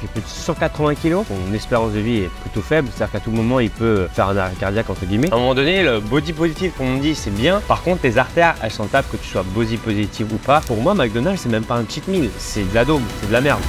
fait plus de 180 kg. Son espérance de vie est plutôt faible, c'est-à-dire qu'à tout moment, il peut faire un arrêt cardiaque entre guillemets. À un moment donné, le body positive, comme on dit, c'est bien. Par contre, tes artères, elles s'en tapent que tu sois body positive ou pas. Pour moi, McDonald's, c'est même pas un cheat meal, c'est de la daube, c'est de la merde.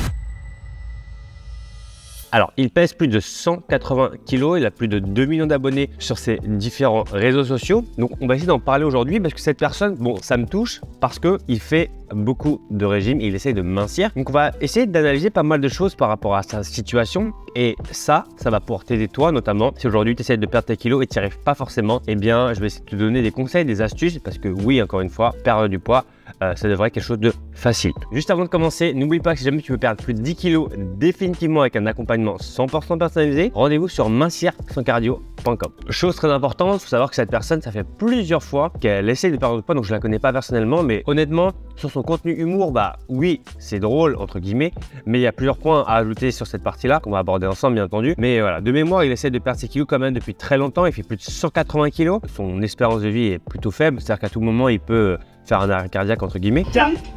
Alors, il pèse plus de 180 kg, il a plus de 2 millions d'abonnés sur ses différents réseaux sociaux. Donc, on va essayer d'en parler aujourd'hui parce que cette personne, bon, ça me touche parce qu'il fait beaucoup de régimes et il essaye de mincir. Donc, on va essayer d'analyser pas mal de choses par rapport à sa situation et ça va pouvoir t'aider toi, notamment si aujourd'hui tu essaies de perdre tes kilos et tu n'y arrives pas forcément, eh bien, je vais essayer de te donner des conseils, des astuces parce que oui, encore une fois, perdre du poids, ça devrait être quelque chose de facile. Juste avant de commencer, n'oublie pas que si jamais tu veux perdre plus de 10 kg définitivement avec un accompagnement 100% personnalisé, rendez-vous sur mincir-sans-cardio.com. Chose très importante, il faut savoir que cette personne, ça fait plusieurs fois qu'elle essaie de perdre du poids, donc je la connais pas personnellement, mais honnêtement, sur son contenu humour, bah oui, c'est drôle entre guillemets, mais il y a plusieurs points à ajouter sur cette partie-là qu'on va aborder ensemble bien entendu. Mais voilà, de mémoire, il essaie de perdre ses kilos quand même depuis très longtemps, il fait plus de 180 kg. Son espérance de vie est plutôt faible, c'est-à-dire qu'à tout moment, il peut faire un arrêt cardiaque entre guillemets.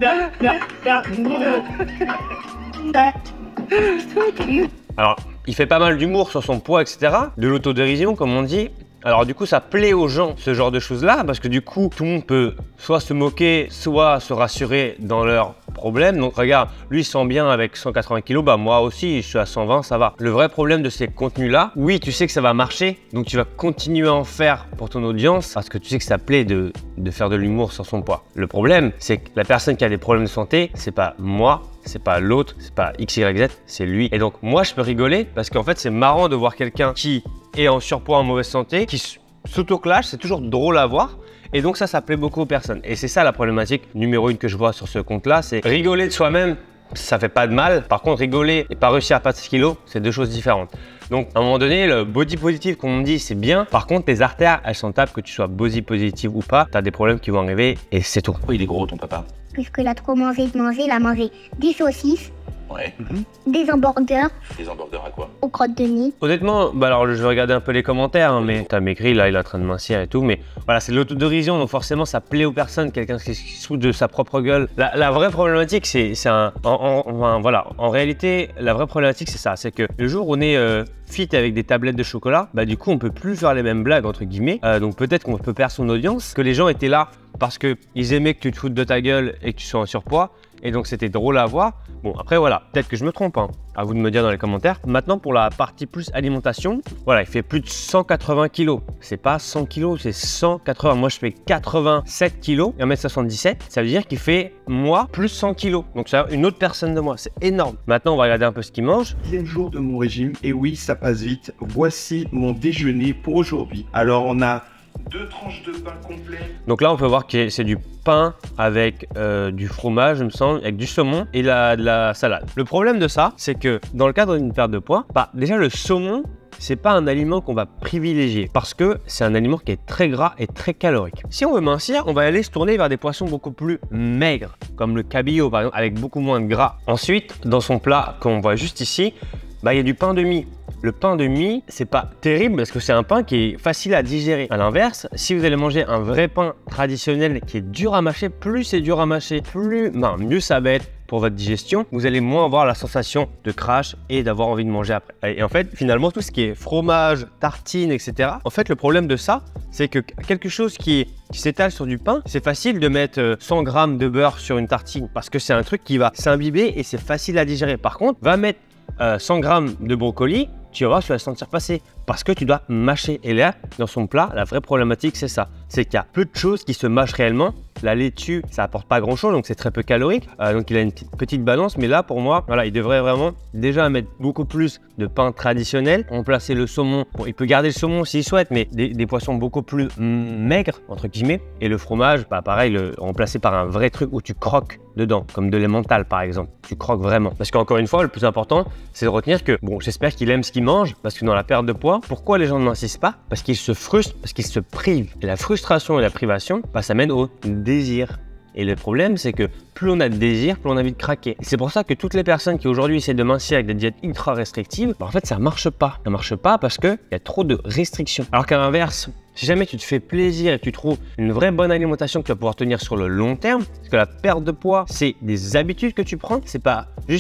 Alors, il fait pas mal d'humour sur son poids, etc. De l'autodérision, comme on dit. Alors du coup, ça plaît aux gens, ce genre de choses-là, parce que du coup, tout le monde peut soit se moquer, soit se rassurer dans leurs problèmes. Donc regarde, lui il se sent bien avec 180 kg, bah moi aussi, je suis à 120, ça va. Le vrai problème de ces contenus-là, oui, tu sais que ça va marcher, donc tu vas continuer à en faire pour ton audience, parce que tu sais que ça plaît de faire de l'humour sur son poids. Le problème, c'est que la personne qui a des problèmes de santé, c'est pas moi, c'est pas l'autre, c'est pas XYZ, c'est lui. Et donc moi, je peux rigoler, parce qu'en fait, c'est marrant de voir quelqu'un qui est en surpoids, en mauvaise santé, qui s'auto-clash, c'est toujours drôle à voir. Et donc ça plaît beaucoup aux personnes. Et c'est ça la problématique numéro 1 que je vois sur ce compte-là, c'est rigoler de soi-même, ça fait pas de mal. Par contre, rigoler et pas réussir à perdre 6 kilos, c'est deux choses différentes. Donc à un moment donné, le body positive, comme on dit, c'est bien. Par contre, tes artères, elles s'en tapent que tu sois body positive ou pas. Tu as des problèmes qui vont arriver et c'est tout. Pourquoi il est gros ton papa? Puisqu'il a trop mangé, il a mangé des saucisses, Ouais. des hamburgers Des hamburgers à quoi? aux crottes de nez. Honnêtement, bah alors je vais regarder un peu les commentaires, hein, mais t'as m'écrit là, il est en train de mincir et tout, mais voilà, c'est de l'autodérision, donc forcément ça plaît aux personnes, quelqu'un qui se fout de sa propre gueule. La vraie problématique, c'est voilà, en réalité, la vraie problématique c'est ça, c'est que le jour où on est fit avec des tablettes de chocolat, bah du coup on peut plus faire les mêmes blagues entre guillemets, donc peut-être qu'on peut perdre son audience, que les gens étaient là parce qu'ils aimaient que tu te foutes de ta gueule et que tu sois en surpoids, et donc c'était drôle à voir. Bon après voilà, peut-être que je me trompe, hein. À vous de me dire dans les commentaires. Maintenant pour la partie plus alimentation, voilà, il fait plus de 180 kg. C'est pas 100 kg, c'est 180. Moi je fais 87 kg et 1m77. Ça veut dire qu'il fait moi plus 100 kg. Donc c'est une autre personne de moi, c'est énorme. Maintenant on va regarder un peu ce qu'il mange. 10e jour de mon régime et oui, ça passe vite. Voici mon déjeuner pour aujourd'hui. Alors on a 2 tranches de pain complet. Donc là on peut voir que c'est du pain avec du fromage, il me semble, avec du saumon et de la salade. Le problème de ça, c'est que dans le cadre d'une perte de poids, bah, déjà le saumon, c'est pas un aliment qu'on va privilégier parce que c'est un aliment qui est très gras et très calorique. Si on veut mincir, on va aller se tourner vers des poissons beaucoup plus maigres, comme le cabillaud par exemple, avec beaucoup moins de gras. Ensuite, dans son plat qu'on voit juste ici, bah, il y a du pain de mie. Le pain de mie, c'est pas terrible parce que c'est un pain qui est facile à digérer. À l'inverse, si vous allez manger un vrai pain traditionnel qui est dur à mâcher, plus c'est dur à mâcher, mieux ça va être pour votre digestion. Vous allez moins avoir la sensation de crash et d'avoir envie de manger après. Et en fait, finalement, tout ce qui est fromage, tartine, etc. En fait, le problème de ça, c'est que quelque chose qui s'étale sur du pain, c'est facile de mettre 100 g de beurre sur une tartine parce que c'est un truc qui va s'imbiber et c'est facile à digérer. Par contre, va mettre 100 g de brocoli, tu vas voir, tu vas le sentir passer parce que tu dois mâcher. Et là, dans son plat, la vraie problématique, c'est ça. C'est qu'il y a peu de choses qui se mâchent réellement. La laitue, ça apporte pas grand chose, donc c'est très peu calorique. Donc il a une petite balance, mais là, pour moi, voilà, il devrait vraiment déjà mettre beaucoup plus de pain traditionnel, remplacer le saumon. Bon, il peut garder le saumon s'il souhaite, mais des poissons beaucoup plus maigres, entre guillemets. Et le fromage, bah pareil, remplacer par un vrai truc où tu croques dedans, comme de l'emmental par exemple. Tu croques vraiment. Parce qu'encore une fois, le plus important, c'est de retenir que, bon, j'espère qu'il aime ce qu'il mange, parce que dans la perte de poids, pourquoi les gens ne m'insistent pas? Parce qu'ils se frustrent, parce qu'ils se privent. Et la frustration et la privation, bah, ça mène au désir. Et le problème, c'est que plus on a de désir, plus on a envie de craquer. Et c'est pour ça que toutes les personnes qui aujourd'hui essaient de mincir avec des diètes ultra restrictives, bah en fait, ça marche pas. Ça marche pas parce qu'il y a trop de restrictions. Alors qu'à l'inverse, si jamais tu te fais plaisir et que tu trouves une vraie bonne alimentation que tu vas pouvoir tenir sur le long terme, parce que la perte de poids, c'est des habitudes que tu prends, c'est pas juste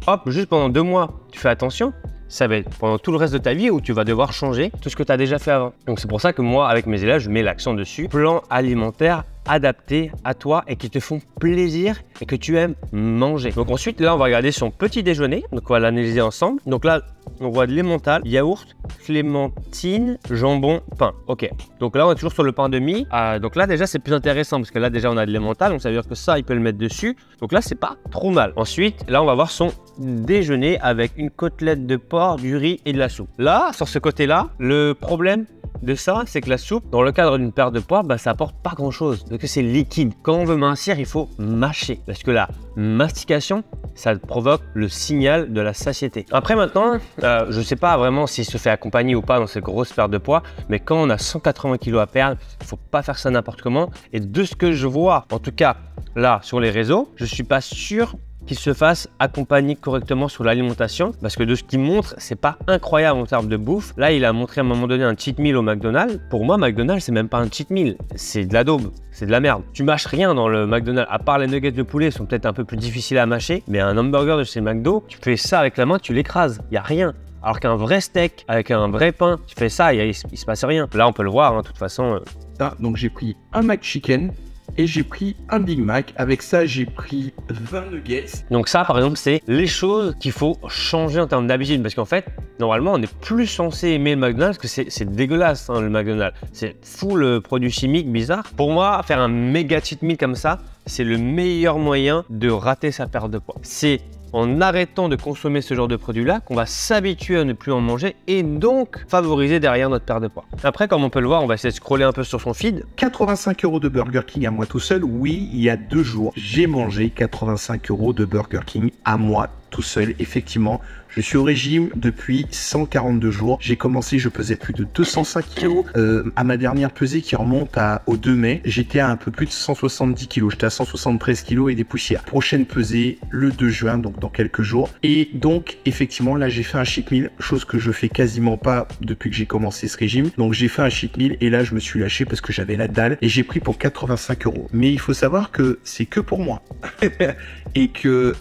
hop, juste pendant 2 mois, tu fais attention, ça va être pendant tout le reste de ta vie où tu vas devoir changer tout ce que tu as déjà fait avant. Donc c'est pour ça que moi, avec mes élèves, je mets l'accent dessus. Plan alimentaire adapté à toi et qui te font plaisir et que tu aimes manger. Donc ensuite, là, on va regarder son petit déjeuner. Donc on va l'analyser ensemble. Donc là, on voit de l'emmental, yaourt, clémentine, jambon, pain. Ok. Donc là, on est toujours sur le pain de mie. Donc là, déjà, c'est plus intéressant parce que là, déjà, on a de l'emmental. Donc ça veut dire que ça, il peut le mettre dessus. Donc là, c'est pas trop mal. Ensuite, là, on va voir son déjeuner avec une côtelette de porc, du riz et de la soupe. Là, sur ce côté-là, le problème de ça, c'est que la soupe, dans le cadre d'une paire de poids, ça apporte pas grand chose, parce que c'est liquide. Quand on veut mincir, il faut mâcher, parce que la mastication, ça provoque le signal de la satiété. Après maintenant, je sais pas vraiment s'il se fait accompagner ou pas dans ces grosses paires de poids, mais quand on a 180 kg à perdre, il faut pas faire ça n'importe comment. Et de ce que je vois, en tout cas là sur les réseaux, je suis pas sûr qu'il se fasse accompagner correctement sur l'alimentation, parce que de ce qu'il montre, c'est pas incroyable en termes de bouffe. Là, il a montré à un moment donné un cheat meal au McDonald's. Pour moi, McDonald's, c'est même pas un cheat meal, c'est de la daube, c'est de la merde. Tu mâches rien dans le McDonald's, à part les nuggets de poulet, sont peut-être un peu plus difficiles à mâcher, mais un hamburger de chez McDo, tu fais ça avec la main, tu l'écrases, il y a rien. Alors qu'un vrai steak avec un vrai pain, tu fais ça, il se passe rien. Là, on peut le voir, hein, de toute façon. Donc j'ai pris un McChicken et j'ai pris un Big Mac. Avec ça, j'ai pris 20 nuggets. Donc ça, par exemple, c'est les choses qu'il faut changer en termes d'habitude. Parce qu'en fait, normalement, on n'est plus censé aimer le McDonald's, parce que c'est dégueulasse, hein, le McDonald's. C'est full produits chimiques bizarres. Pour moi, faire un méga cheat meal comme ça, c'est le meilleur moyen de rater sa perte de poids. C'est en arrêtant de consommer ce genre de produits-là qu'on va s'habituer à ne plus en manger et donc favoriser derrière notre perte de poids. Après, comme on peut le voir, on va essayer de scroller un peu sur son feed. 85 € de Burger King à moi tout seul. Oui, il y a 2 jours, j'ai mangé 85 € de Burger King à moi tout seul. Effectivement, je suis au régime depuis 142 jours. J'ai commencé, je pesais plus de 205 kg. À ma dernière pesée qui remonte au 2 mai, j'étais à un peu plus de 170 kg. J'étais à 173 kg et des poussières. Prochaine pesée, le 2 juin, donc dans quelques jours. Et donc, effectivement, là, j'ai fait un cheat meal, chose que je fais quasiment pas depuis que j'ai commencé ce régime. Donc, j'ai fait un cheat meal et là, je me suis lâché parce que j'avais la dalle et j'ai pris pour 85 €. Mais il faut savoir que c'est que pour moi. Et que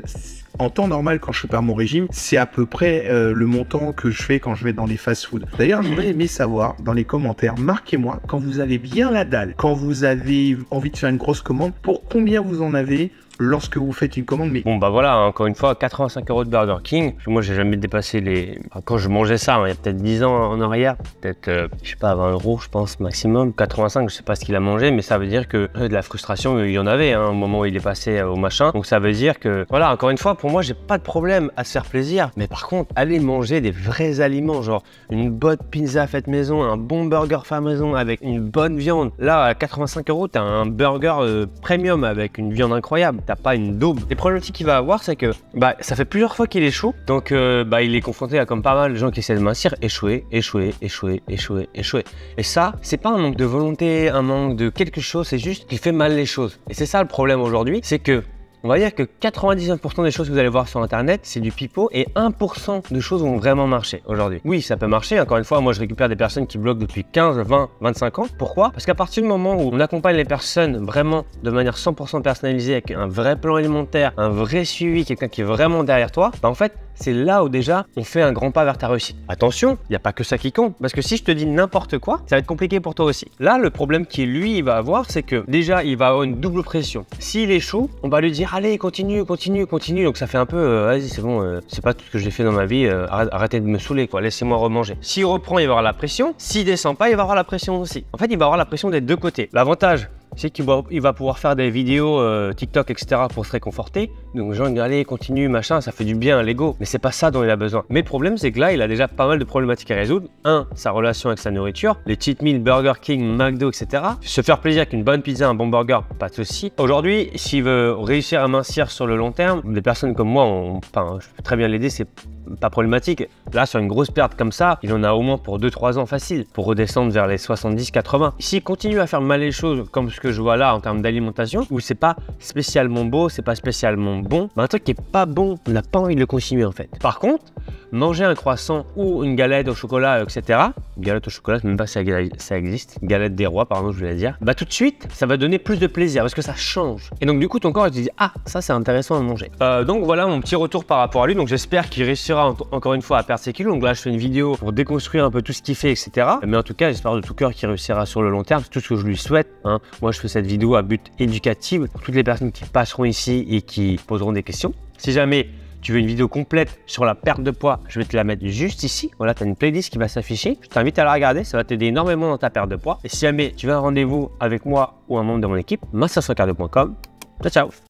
en temps normal, quand je prépare mon régime, c'est à peu près le montant que je fais quand je vais dans les fast-food. D'ailleurs, j'aurais aimé savoir dans les commentaires, marquez-moi quand vous avez bien la dalle, quand vous avez envie de faire une grosse commande, pour combien vous en avez lorsque vous faites une commande. Mais bon, bah voilà, encore une fois, 85 € de Burger King. Moi, j'ai jamais dépassé les. Enfin, quand je mangeais ça, hein, il y a peut-être 10 ans en arrière, peut-être, je sais pas, 20 €, je pense, maximum. 85, je sais pas ce qu'il a mangé, mais ça veut dire que de la frustration, il y en avait hein, au moment où il est passé au machin. Donc, ça veut dire que, voilà, encore une fois, pour moi, j'ai pas de problème à se faire plaisir. Mais par contre, aller manger des vrais aliments, genre une bonne pizza faite maison, un bon burger fait maison avec une bonne viande. Là, à 85 €, t'as un burger premium avec une viande incroyable. T'as pas une daube. Les problématiques qu'il va avoir, c'est que ça fait plusieurs fois qu'il échoue, donc il est confronté à comme pas mal de gens qui essaient de mincir, échouer. Et ça, c'est pas un manque de volonté, un manque de quelque chose, c'est juste qu'il fait mal les choses. Et c'est ça le problème aujourd'hui, c'est que on va dire que 99% des choses que vous allez voir sur internet, c'est du pipeau et 1% de choses vont vraiment marcher aujourd'hui. Oui, ça peut marcher. Encore une fois, moi je récupère des personnes qui bloquent depuis 15, 20, 25 ans. Pourquoi? Parce qu'à partir du moment où on accompagne les personnes vraiment de manière 100% personnalisée avec un vrai plan alimentaire, un vrai suivi, quelqu'un qui est vraiment derrière toi, en fait, c'est là où déjà on fait un grand pas vers ta réussite. Attention, il n'y a pas que ça qui compte, parce que si je te dis n'importe quoi, ça va être compliqué pour toi aussi. Là, le problème il va avoir, c'est que déjà, il va avoir une double pression. S'il échoue, on va lui dire allez, continue. Donc ça fait un peu vas-y, c'est bon, c'est pas tout ce que j'ai fait dans ma vie, arrêtez de me saouler, quoi, laissez-moi remanger. S'il reprend, il va avoir la pression. S'il descend pas, il va avoir la pression aussi. En fait, il va avoir la pression des deux côtés. L'avantage, c'est qu'il va pouvoir faire des vidéos TikTok, etc. pour se réconforter. Donc, les gens disent allez, continue, machin, ça fait du bien à l'ego. Mais c'est pas ça dont il a besoin. Mais le problème, c'est que là, il a déjà pas mal de problématiques à résoudre. Un, sa relation avec sa nourriture, les cheat meals, Burger King, McDo, etc. Se faire plaisir avec une bonne pizza, un bon burger, pas de souci. Aujourd'hui, s'il veut réussir à mincir sur le long terme, des personnes comme moi, je peux très bien l'aider, c'est pas problématique. Là, sur une grosse perte comme ça, il en a au moins pour 2-3 ans facile, pour redescendre vers les 70-80. S'il continue à faire mal les choses, comme ce que je vois là en termes d'alimentation, où c'est pas spécialement beau, c'est pas spécialement bon, un truc qui est pas bon, on n'a pas envie de le consommer en fait. Par contre, manger un croissant ou une galette au chocolat, etc. Une galette au chocolat, je sais même pas si ça existe. Une galette des rois, pardon, je voulais dire. Bah tout de suite, ça va donner plus de plaisir parce que ça change. Et donc du coup, ton corps il te dit ah, ça c'est intéressant à manger. Donc voilà mon petit retour par rapport à lui. Donc j'espère qu'il réussira encore une fois à perdre ses kilos. Donc là, je fais une vidéo pour déconstruire un peu tout ce qu'il fait, etc. Mais en tout cas, j'espère de tout cœur qu'il réussira sur le long terme. C'est tout ce que je lui souhaite. Hein. Moi, je fais cette vidéo à but éducatif pour toutes les personnes qui passeront ici et qui poseront des questions. Si jamais tu veux une vidéo complète sur la perte de poids, je vais te la mettre juste ici. Voilà, tu as une playlist qui va s'afficher. Je t'invite à la regarder, ça va t'aider énormément dans ta perte de poids. Et si jamais tu veux un rendez-vous avec moi ou un membre de mon équipe, mastercardcardio.com. Ciao, ciao.